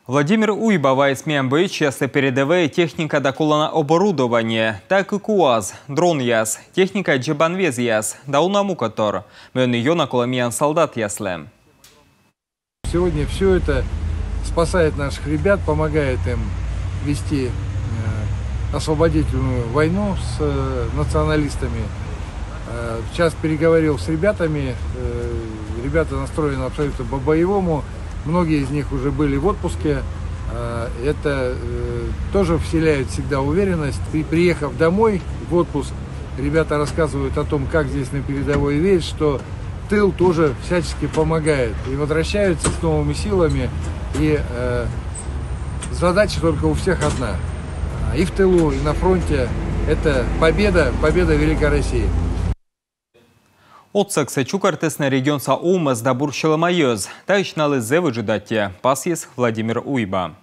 Владимир Уйба вайсмен чесле передовая техника доколана оборудование, так и КУАЗ, дрон яс, техника джебанвез яс, дауна котор, мен ее наколамиян солдат яслем. Сегодня все это спасает наших ребят, помогает им вести освободительную войну с националистами. Сейчас переговорил с ребятами, ребята настроены абсолютно по-боевому. Многие из них уже были в отпуске. Это тоже вселяет всегда уверенность. Приехав домой в отпуск, ребята рассказывают о том, как здесь на передовой веет, что тыл тоже всячески помогает. И возвращаются с новыми силами. И задача только у всех одна. И в тылу, и на фронте. Это победа Великой России. Отсексе чукартесне регион Саумас да буршеламайоз, та ичналы зевы джедатте, пасьес Владимир Уйба.